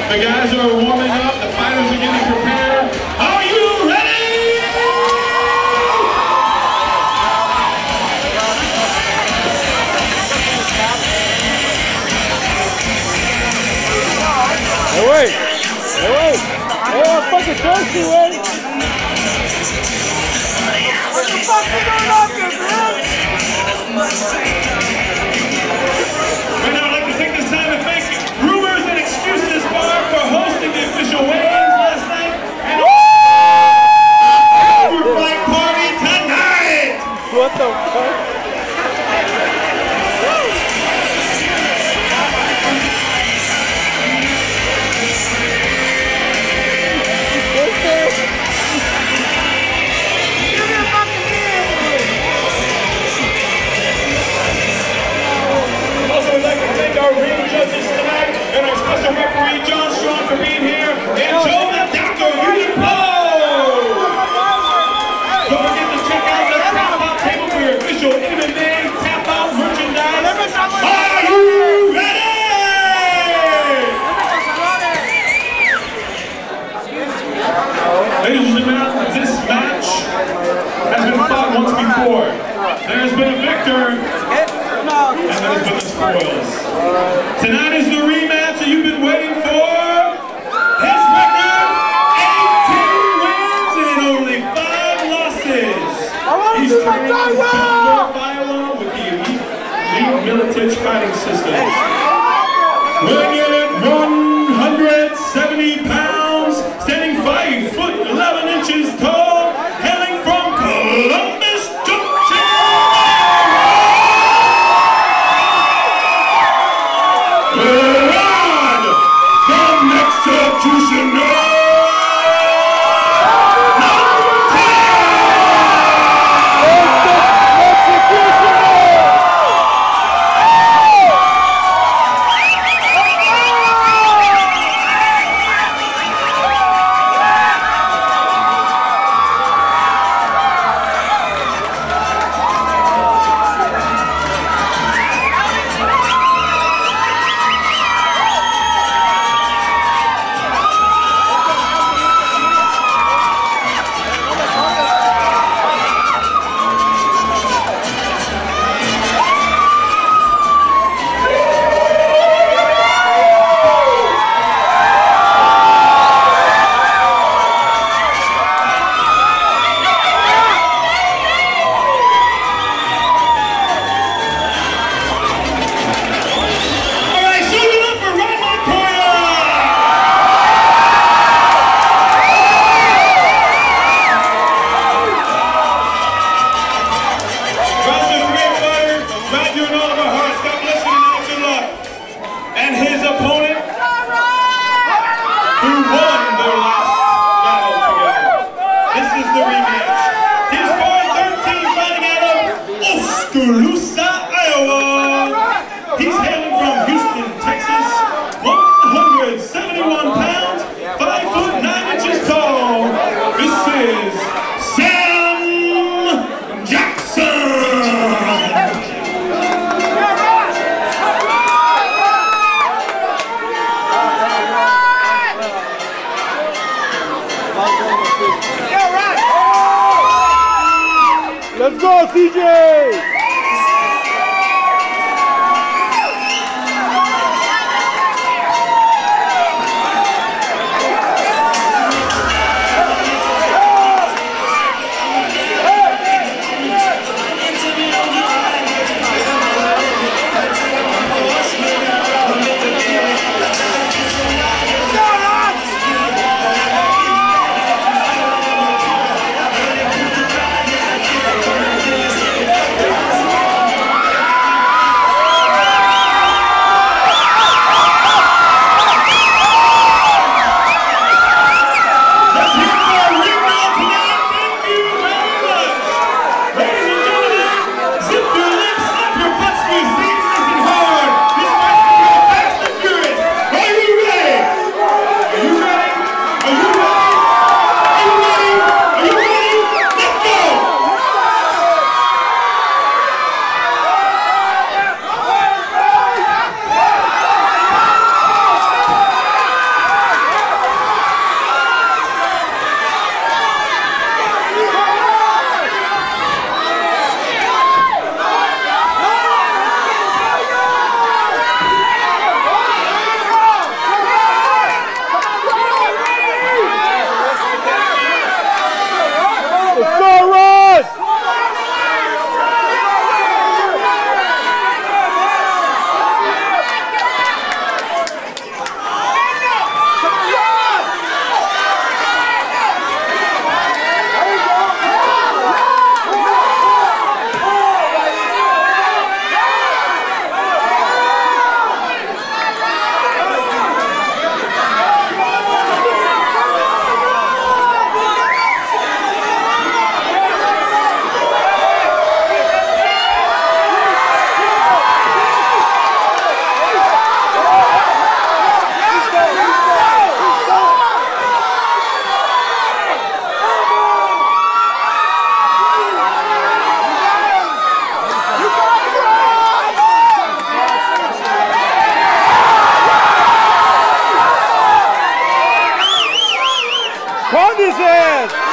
The guys are warming up. The fighters are getting prepared. Are you ready? Hey, wait. Hey, wait. Hey, I'm fucking thirsty, wait. What the fuck you doing up here, man? Right now, I'd like to take this time to thank Rumors and Excuses Bar for hosting the official weigh-ins last night. And Overfight Party tonight! What the fuck? Our ring judges tonight and our special referee John Strong for being here, and Joe the Doctor Unipo! Don't forget to check out the Tap Out table for your official MMA Tap Out merchandise. Are you ready? Ladies and gentlemen, this match has been fought once before. There has been a victor. And there's been the spoils. Tonight is the rematch that you've been waiting for. His record, 18 wins and only 5 losses. He's training with the elite Militich fighting system. Weighing in at 170 pounds, standing 5 foot 11 inches tall, hailing from Columbus, Georgia. Tuscaloosa, Iowa. He's hailing from Houston, Texas. 171 pounds, 5 foot 9 inches tall. This is Sam Jackson. Let's go, CJ! Pound his ass!